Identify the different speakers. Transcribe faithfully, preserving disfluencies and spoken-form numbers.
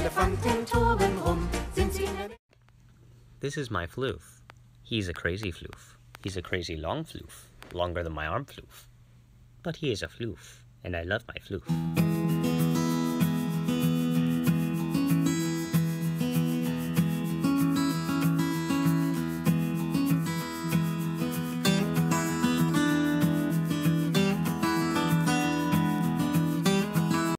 Speaker 1: Elefanten toben rum. Sind sie in
Speaker 2: This is my floof. He's a crazy floof. He's a crazy long floof, longer than my arm floof. But he is a floof, and I love my floof.